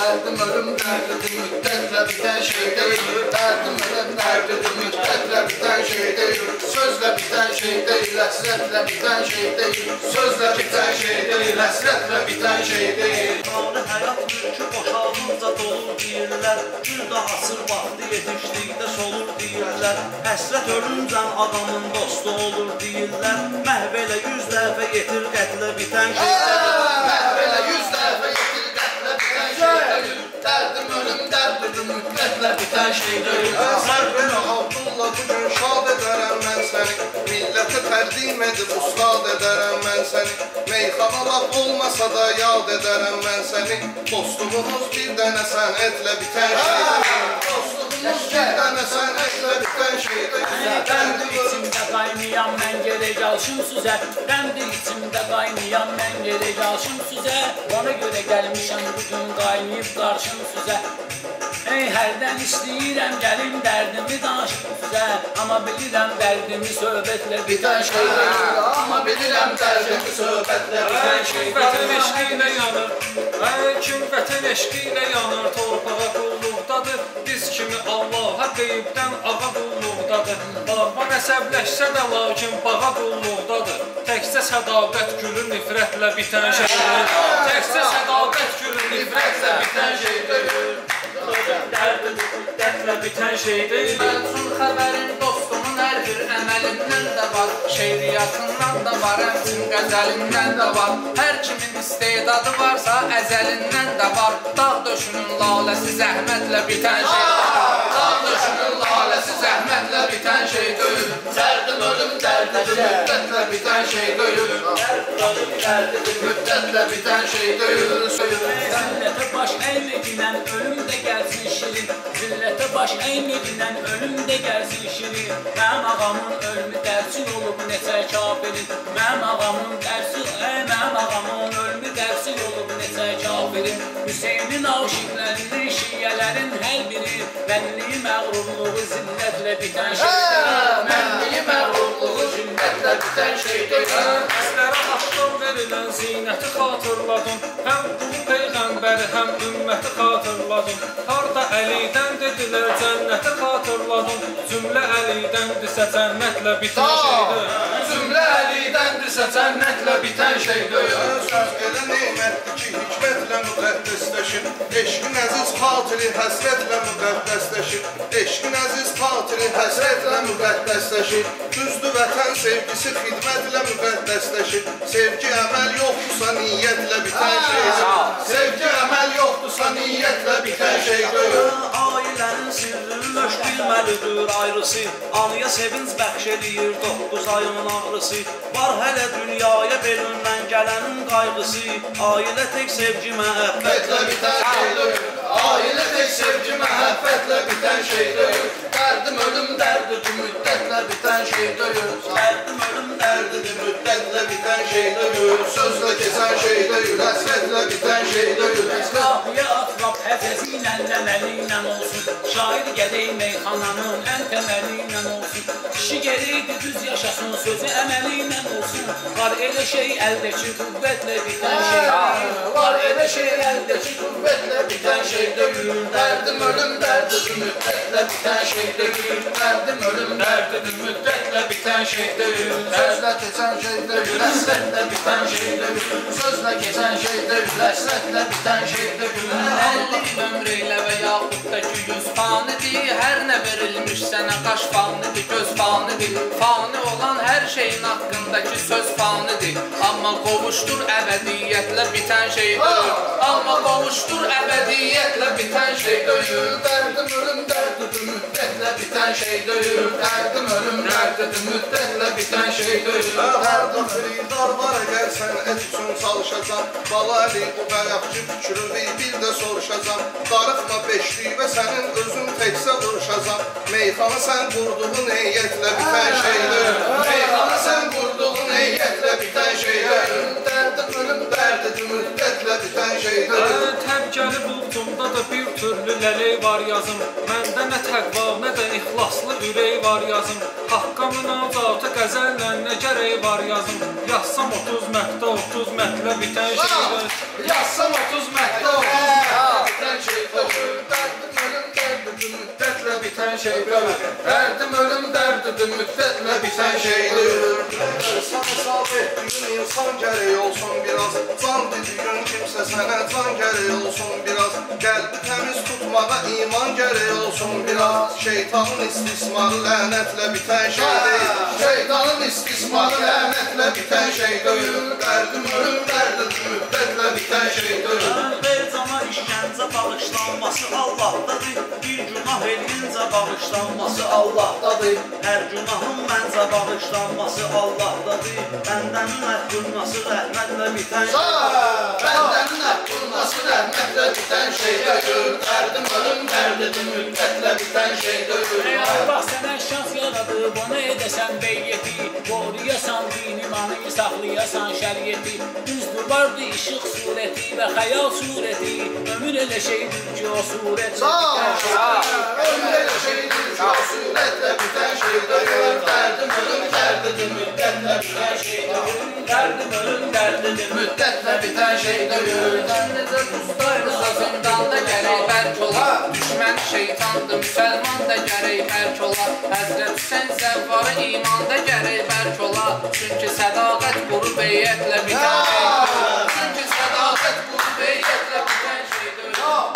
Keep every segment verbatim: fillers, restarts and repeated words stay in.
Dərdim ölüm dərdidir, müddətlə bitən şey deyil. Dərdim ölüm dərdidir, müddətlə bitən şey deyil. Sözlə bitən şey deyil, həsrətlə bitən şey deyil. Sözlə bitən şey deyil, həsrətlə bitən şey deyil. Qanı həyat mülkü boşalınca dolur deyirlər. Gül də hasır vaxtı yetişdikdə solur deyirlər. Həsrət ölüncən adamın dostu olur deyirlər. Məhv elə yüz dəfə yetir qətlə bitən şey deyil. Məhv elə yüz dəfə yetir qətlə bitən şey deyil. Dərdim ölüm dərdidir, müddətlə bitən şey deyil. Sərvərə Abdullah bugün şad edərəm mən səni. Millətə təqdim edib ustad edərəm mən səni. Meyxana laf olmasa da yad edərəm mən səni. Dostluğumuz bir dənə sənətlə bitən şey deyil. Dostluğumuz bir dənə sənətlə bitən şey deyil. Qəmdir içimdə qaynayan mən gerək alışım sizə. Qəmdir içimdə qaynayan mən gerək alışım sizə. Ona görə gəlmişəm bugün qaynayıb qarşım sizə. Ey hərdən istəyirəm gəlim dərdimi danışım sizə. Amma bilirəm dərdimi söhbətlə bitən şey deyil. Amma bilirəm dərdimi söhbətlə bitən şey deyil. Vətən eşqi ilə yanır, ey kim vətən eşqi ilə yanır. Torpağa qulluqdadır, biz kimi Allaha qeybdən ağa qulluqdadır. Bağ əsəbləşsə də lakin bağa qulluqdadır. Təkcə sədaqət gülü nifrətlə bitən şey deyil. Təkcə sədaqət gülü nifrətlə bitən şey deyil. Dərdidir, müddətlə bitən şey deyil. Məlçun xəbərin dostumun hər bir əməlindən də var. Şeiriyyatından da var, həmçin qəzəlindən də var. Hər kimin istedadı varsa əzəlindən də var. Dağ döşünün laləsi zəhmətlə bitən şey deyil. Dağ döşünün laləsi zəhmətlə bitən şey deyil. Dərdim ölüm dərdidir, müddətlə bitən şey deyil. Dərdim ölüm dərdidir, müddətlə bitən şey deyil. Zillətə baş əyməginən ölüm də gəlsin şirin. Zillətə baş əyməginən ölüm də gəlsin şirin. Mənim ağamın ölümü dərsin olub neçə kafirin. Mənim ağamın dərsi, ey mənim ağamın ölümü dərsin olub neçə kafirin. Hüseynin aşiqlərinin, şiyələrin hər biri. Mənliyi məğrurluğu zillətlə bitən şey deyil. Mənliyi məğrurluğu zillətlə bitən şey deyil. Bizlərə haqqdan verilən zinəti xatırladın. Həm qul peyğəmbəri, həm ümməti xatırladın. Harda Əlidən dedilər, cənnəti xatırladın. Cümlə Əlidəndirsə cənnətlə bitən şeydir. Cümlə Əlidəndirsə cənnətlə bitən şey deyil. Söz elə neymətdir ki, hikmətlə müqəddəsləşir. Eşqin əziz xatiri həsrətlə müqəddəsləşir. Eşqin əziz xatiri həsrətlə müqəddəsləşir. Düzdür vətən sevgisi xidmətlə müqəddəsləşir. Sevgi əməl yoxdursa niyyətlə bitən şeydir. Sevgi əməl yoxdursa niyyətlə bitən şey deyil. Ailənin sirri löş bilməlidir ayrısı. Anıya sevinç bəxş edir doqquz ayın ağrısı. Var hələ dünyaya bölündən gələnin qayğısı. Ailə tək sevgi məhəbbətlə bitən şey deyil. Ailə tək sevgi məhəbbətlə bitən şey deyil. Dərdim ölüm dərdidir, müddətlə bitən şey deyil. Dərdim ölüm dərdidir, müddətlə bitən şey deyil. Sözlə keçən şey deyil, həsrətlə bitən şey deyil. Qafiyə atraf həfəzi ilə ləməli ilə olsun. Şair gədək meyxananın ən təməli ilə olsun. Kişi gerəkdir düz yaşasın, sözü əməli ilə olsun. Var elə şey əldəki qüvvətlə bitən şey deyil. Var elə şey əldəki qüvvətlə bitən şey deyil. Dərdim ölüm dərdidir, müddətlə bitən şey deyil. Dərdim ölüm dərdidir, müddətlə bitən şey deyil. Sözlə keçən şey deyil, həsrətlə bitən şey deyil. Sözlə keçən şey deyil, həsrətlə bitən şey deyil. əlli ömr elə və yaxud da ki yüz fanidir. Hər nə verilmiş sənə qaş fanidir, göz fanidir. Fani olan hər şeyin haqqındakı söz fanidir. Amma qovuşdur əbədiyyətlə bitən şey deyil. Amma qovuşdur əbədiyyətlə bitən şey deyil. Dərdim ölüm dərdidir, müddətlə bitən şey deyil. Dərdim ölüm dərdidir, müddətlə bitən şey deyil. Hərdən xridar var əgər sən et üçün çalışacam. Bala Əli bu qayaqçı fikrini bir də soruşacam. Darıxma beşlik və sənin özün təksə vuruşacam. Meyxana sən qurduğun heyyətlə bitən şey deyil. Meyxana sən qurduğun heyyətlə bitən şey deyil. Dərdim ölüm dərdidir, müddətlə bitən şey deyil. Təbgəli bulcumda da bir türlü lələk var yazım. Məndə nə təqva, nə də ixlaslı ürək var yazım. Haqqa münacatı qəzəllə nə gərək var yazım. Yazsam otuz mətdə otuz mətlə bitən şeydir. Yazsam otuz mətdə otuz mətlə bitən şey deyil. Dərdim ölüm dərdidir, müddətlə bitən şey deyil. Sana sağ etdiyin insan gərək olsun biraz. Can dediyin kimsə sənə can gərək olsun biraz. Qəlbi təmiz tutmağa iman gərək olsun biraz. Şeytanın istismarı lənətlə bitən şey deyil. Şeytanın istismarı lənətlə bitən şey deyil. Dərdim ölüm dərdidir, müddətlə bitən şey deyil. Ver cana işgəncə bağışlanması Allahdadır. Bir günah eləyincə bağışlanması Allahdadır. Hər günahın məncə bağışlanması Allahdadır. Bəndənin əhdurması rəhmətlə bitən şey deyil. Bəndənin əhdurması rəhmətlə bitən şey deyil. Dərdim ölüm dərdidir, müddətlə bitən şey deyil. Ey Allah sənə şans yaradıb, ona edəsən beyyəti. Qoruyasan din imanı, saxlayasan şəriyyəti. Düzdür vardı işıq surəti və xəyal surəti. Ömür elə şeydir ki o surətlə bitən şey deyil. Ömür elə şeydir ki o surətlə bitən şey deyil. Dərdim ölüm dərdidir, müddətlə bitən şey deyil. Dərdim ölüm dərdidir, müddətlə bitən şey deyil. Necə dostlarımıza zindanda gərək bərk ola. Düşmən şeytandır, müsəlman da gərək bərk ola. Həzrət Hüseyn zəvvarı imanda gərək bərk ola. Çünki sədaqət quru beyyətlə bitən şey deyil. Çünki sədaqət quru beyyətlə bitən şey deyil.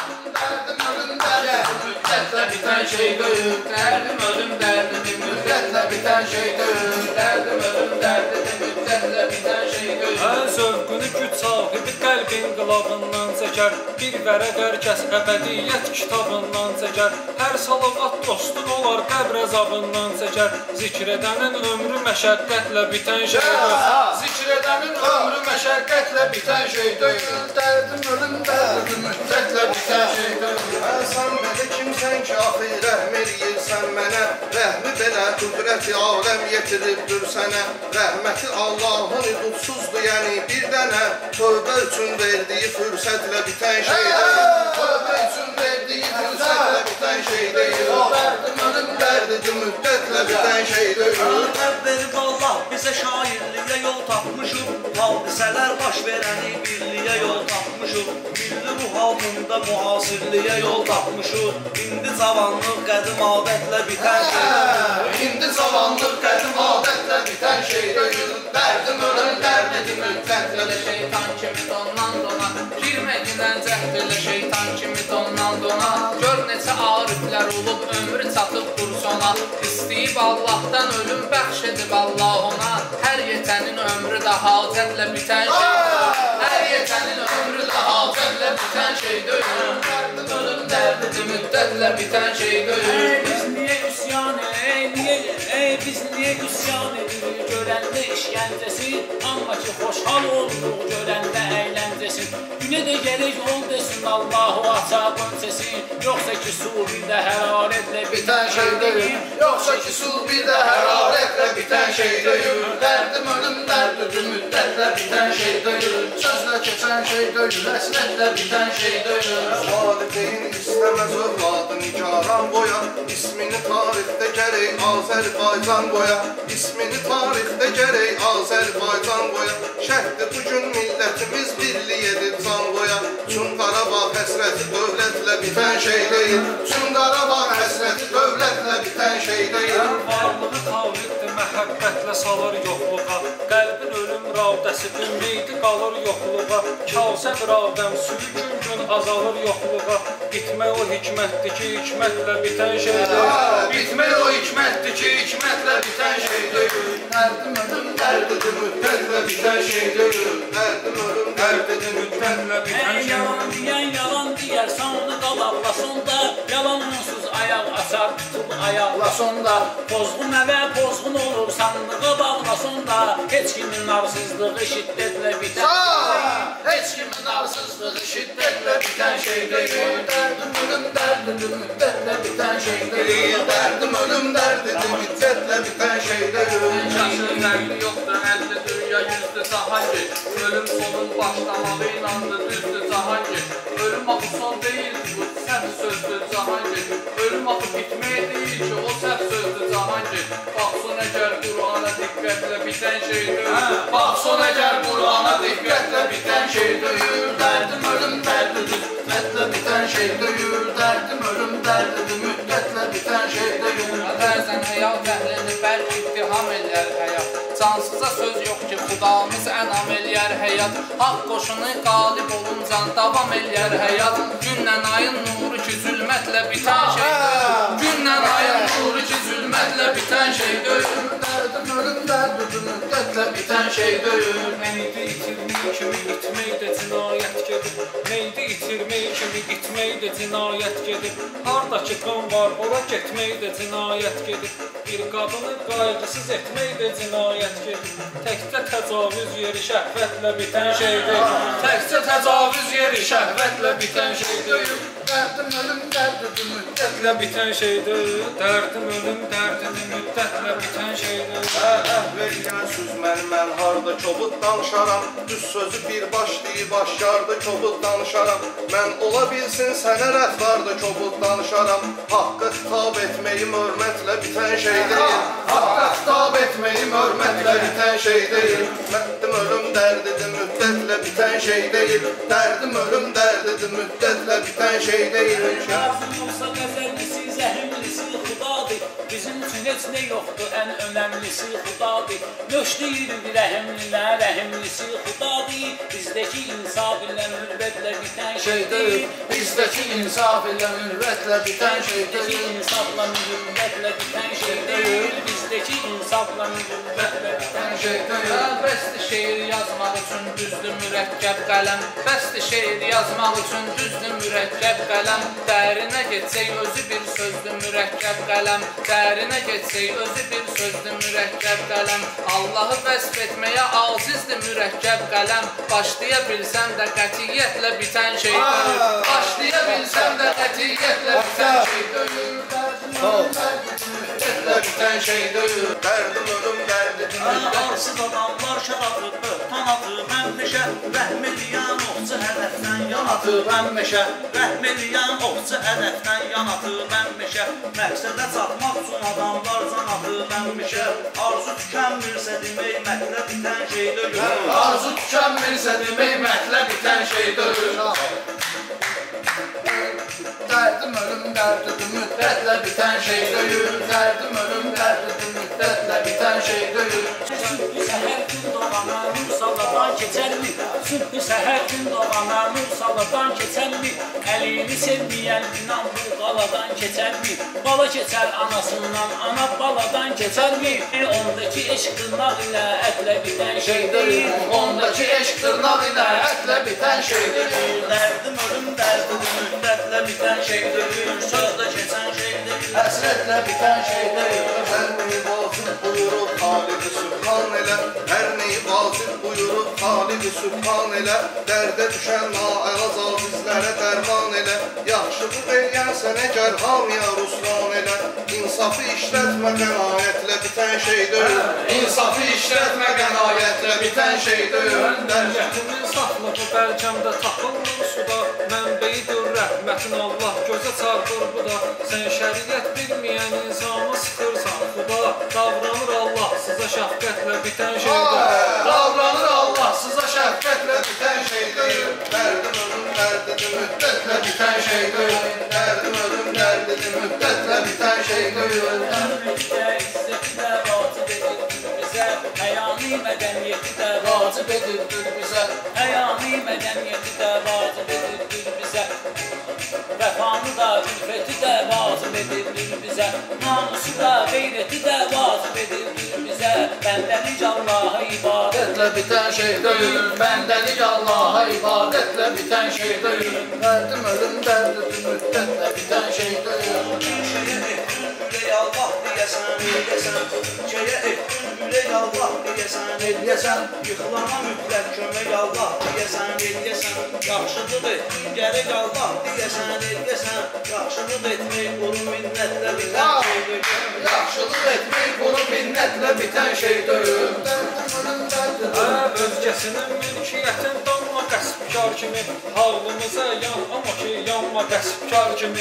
Dərdim ölüm dərdidir, müddətlə bitən şey deyil. Dərdim ölüm dərdidir, müddətlə bitən şey deyil. Dərdim ölüm dərdidir, müddətlə bitən şey deyil. Hər zövqünü güc sahibi qəlbin qılabından çəkər. Bir vərəq hər kəs əbədiyyət kitabından çəkər. Hər salavat dostun olar qəbr əzabından çəkər. Zikr edənin ömrü məşəqqətlə bitən şeydir. Zikr edənin ömrü məşəqqətlə bitən şey deyil. Dərdim ölüm dərdidir, müddətlə bitən şey deyil. Sən belə kimsən ki, axı rəhm eləyirsən mənə. Rəhmi belə qüdrəti aləm yetiribdir sənə. Rəhməti Allahın hüdudsuzdur, yəni bir dənə. Tövbə üçün verdiyi fürsətlə bitən şey deyil. Tövbə üçün verdiyi fürsətlə bitən şey deyil. Dərdim ölüm dərdidir, müddətlə bitən şey deyil. Verib Allah bizə şairliyə yol tapmışıq. Hadisələr baş verəni birliyə yol tapmışıq. Milli ruh halında mühasirliyə yol tapmışıq. İndi cavanlıq qədim adətlə bitən şey deyil. İndi cavanlıq qədim adətlə bitən şey deyil. Dərdim ölüm dərdidir, müddətlə şeytan kimi dondan dona. Girməgindən cəhd elə şeytan kimi dondan dona. Gör neçə ariflər olub, ömrü çatıbdır sona. İstəyib Allahdan ölüm bəxş edib Allah ona. Hər yetənin ömrü də hacətlə bitən şey deyil. Hər yetənin ömrü də hacətlə bitən şey deyil. Dərdim ölüm dərdidir, müddətlə bitən şey deyil. Ey biz niyə üsyan edirik, ey biz niyə üsyan edirik. Görəndə işgəncəsi, amma ki xoşhal olduq görəndə əyləncəsi. Günə də gələk ol desin Allahu açaqın sesin. Yoxsa ki su bir də hərarətlə Bitən şey deyil. Yoxsa ki su bir də hərarətlə bitən şey deyil. Dərdim ölüm dərdidir, müddətlə bitən şey deyil. Sözlə keçən şey deyil, həsrətlə bitən şey deyil. Valideyn istəməz övladı nikaran qoya. İsmini tarixdə gərək Azərbaycan qoya. İsmini tarixdə gərək Azərbaycan qoya. Şəhdi bugün millətimiz birlik edib can qoya. Çün Qarabağ həsrəti dövlətlə bitən şey deyil. Çün Qarabağ həsrəti dövlətlə bitən şey deyil. Varlığı tavriqdir, məhəbbətlə salır yoxluğa. Qəlbin ölüm ravdəsi, ümmidi qalır yoxluğa. Kavsət ravdəm, suyu gün gün azalır yoxluğa. Bitmək o hikmətdir ki, hikmətlə bitən şey deyil. Bitmək o hikmətdir ki, hikmətlə bitən şey deyil. Dərdim ölüm dərdidir, müddətlə bitən şey deyil. Dərdim ölüm dərdidir, müddətlə bitən Ey şey yalan deyil. deyən yalan deyər, sonunu qalaqlasın da. Yalansız ayaq açar, tutub ayaqlasın da. Pozğun əvə pozğun olur, sandığa bağlasın da. Heç kimin arsızlığı şiddətlə bitən şey deyil. Heç kimin arsızlığı şiddətlə bitən şey deyil. Dərdim ölüm dərdidir, müddətlə bitən şey deyil. Dərdim ölüm dərdidir, müddətlə bitən şey deyil. Şaşır fərqli yoxdur, əlli dünya yüzdür Cahangir. Ölüm sonun başlamağı inandı, düzdür Cahangir. Ölüm axı son deyildi, bu səhv sözdür Cahangir. Ölüm axı bitməyə deyil ki, o səhv sözdür Cahangir. Baxsın əgər Qur'ana diqqətlə bitən şey deyil. Baxsın əgər Qur'ana diqqətlə bitən şey deyil. Dərdim ölüm dərdidir, müddətlə bitən şey deyil. Dərdim ölüm dərdidir, müddətlə bitən eləyər həyat. Cansıza söz yox ki, xudamız ənam eləyər həyat. Haqq qoşunu qalib oluncan davam eləyər həyat. Gündən ayın nuru ki, zülmətlə bitən şey deyil. Gündən ayın nuru ki, zülmətlə bitən şey deyil. Dərdim ölüm dərdidir, müddətlə bitən şey deyil. Neydi itirmək kimi itmək də cinayət gedib. Neydi itirmək kimi itmək də cinayət gedib. Hardakı qan var, ora getmək də cinayət gedib. Bir qadını qayğısız etmək də cinayət gedib. Təkcə təcavüz yeri şəhvətlə bitən şeydir. Təkcə təcavüz yeri şəhvətlə bitən şeydir. Dərdim ölüm dərdidir, Müddətlə bitən şeydir. Dərdim ölüm dərdidir, müddətlə bitən şeydir. Əhvəlgən söz mən, mən harda kobud danışaram. Düz sözü bir baş deyib aşkarda kobud danışaram. Mən ola bilsin sənə rəftarda kobud danışaram. Haqqa xitab etməyim hörmətlə bitən şey deyil. Haqqa xitab etməyim hörmətlə bitən şey deyil. Dərdim ölüm dərdidir, müddətlə bitən şey deyil. Dərdim ölüm dərdidir, müddətlə bitən şey deyil. Lazım olsa qəzəllisi, zəhimlisi xudadır. Bizim üçün heç nə yoxdur, ən önəmlisi xudadır. Nöşlüyürük rəhimlilər, rəhimlisi xudadır. Bizdəki insaf ilə mürvətlə bitən şey deyil. Bizdəki insaf ilə mürvətlə bitən şey Bizdəki deyil. insafla mürvətlə bitən şey deyil. Bizdəki insafla mürvətlə bitən şey deyil. Bəsdir şeir yazmaq üçün düzdür mürəkkəb qələm. Bəsdir şeir yazmaq üçün düzdür mürəkkəb qələm. Dərinə getsək özü bir sözdür mürəkkəb qələm. Dərinə getsək özü bir sözdür mürəkkəb qələm. Allahı vəsf etməyə acizdir mürəkkəb qələm. Başlaya bilsəm də qətiyyətlə bitən şey deyil. Başlaya bilsəm də qətiyyətlə bitən şey deyil. Müddətlə bitən şey deyil. Dərdim ölüm dərdidir, Arsız adamlar şərafı böhtan atı mən meşə. Rəhm eləyən oxçu hədəfdən yan atı mən meşə. Rəhm eləyən oxçu hədəfdən yan atı mən meşə. Məqsədə çatmaq üçün adamlar can atı mən meşə. Arzu tükənmirsə demək mətlə bitən şey deyil. Arzu tükənmirsə demək mətlə bitən şey deyil. Dərdim ölüm dərdidir, müddətlə bitən şey deyil. Dərdim ölüm dərdidir, müddətlə bitən şey deyil. Sübhü səhər gün doğana nur saladan keçərmi? Sübhü səhər gün doğana nur saladan keçərmi? Əlini sevməyən inan bu qaladan keçərmi? Bala keçər anasından, ana baladan keçərmi? Ondakı eşq dırnaq ilə ətlə bitən şey deyil. Ondakı eşq dırnaq ilə ətlə bitən şey deyil. Dərdim ölüm dərdidir, müddətlə bitən şey deyil. Sözlə keçən şey deyil. Həsrətlə bitən şey deyil. Hər neyi vacib buyurub Xalid-i Sübhan elə. Hər neyi vacib buyurub Xalid-i Sübhan elə. Dərdə düşən naəraz azizlərə dərman elə. Yaxşılıq eləyən sənə gərhamiya ruslan elə. İnsafı işlətmə qənaətlə bitən şey deyil. İnsafı işlətmə qənaətlə bitən şey deyil. Dərgətimin saxla bu bəlkəmdə tapılmır suda. Mənbəyidir rəhmətin Allah gözə çarpır bu da. Sən şəriət bilməyən insanı sıxırsan xuda. Davranır Allah siza şəfqətlə bitən şeydir. Davranır Allah siza şəfqətlə bitən şey deyil. Dərdim ölüm dərdidir, müddətlə bitən şey deyil. Dərdim ölüm dərdidir, müddətlə bitən şey deyil. Ömrümüzdə izzəti də vacib edirdir bizə. Həyani mədəniyyəti də Vacib edirdir bizə. Həyani mədəniyyəti də vacib edirdir bizə. Vəfanı da, ülfəti də vacib edirdir bizə. Namusu da, qeyrəti də vacib edirdir bizə. Bəndəlik Allaha ibadət. Ətlə bitən şey deyil. Bəndəlik Allaha ibadətlə bitən şey deyil. Dərdim ölüm dərdidir, müddətlə bitən şey deyil. Şeyə etdin ürək Allah deyəsən, eləyəsən. Şeyə etdin ürək Allah deyəsən, eləyəsən. Yıxılana mütləq kömək Allah deyəsən, eləyəsən. Yaxşılıq etdin gərək Allah deyəsən, eləyəsən. Yaxşılıq etmək quru minnətlə bitən şey deyil. Yaxşılıq etmək bunu minnətlə bitən şey deyil. Dərdim ölüm dərdidir. Özgəsinin mülkiyyətin damma qəsbkar kimi. Halımıza yan, amma ki yanma qəsbkar kimi.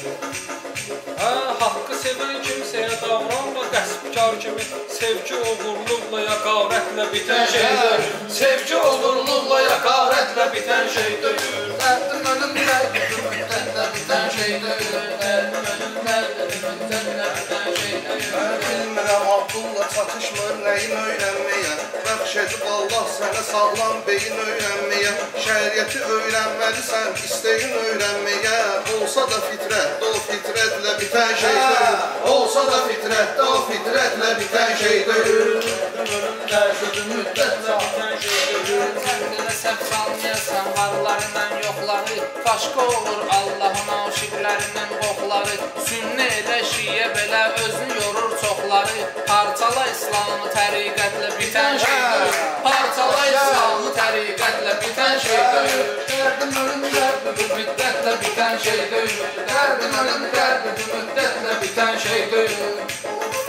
Hə, haqqı sevən kimsəyə davranma qəsbkar kimi. Sevgi oğurluqla, yaqarətlə bitən şeydir. Sevgi oğurluqla, yaqarətlə bitən şey deyil. Dərdim ölüm dərdidir, müddətlə bitən şey deyil. Dərdim ölüm dərdidir, müddətlə bitən şey deyil. Mən bilmirəm, bu pulla çatışmır nəyin öyrənməyə. Bəxş edib Allah sənə sağlam beyin öyrənməyə. Şəriəti öyrənməlisən, istəyin öyrənməyə. Olsa da fitrət, o fitrətlə bitən şeydir. Olsa da fitrət, o fitrətlə bitən şeydir. Sözü müddətlə bitən şeydir. Səndələ səhv salmayasan varlarla yoxları. Başqa olur Allahın aşiqlərinin qoxları. Sünnə elə şiyə belə özünü yorur çoxları. Parçala İslamı təriqətlə bitən şeydir. Parçala İslamı təriqətlə bitən şeydir. Dərdim ölüm dərdidir, müddətlə bitən şeydir. Dərdim ölüm dərdidir, müddətlə bitən şeydir.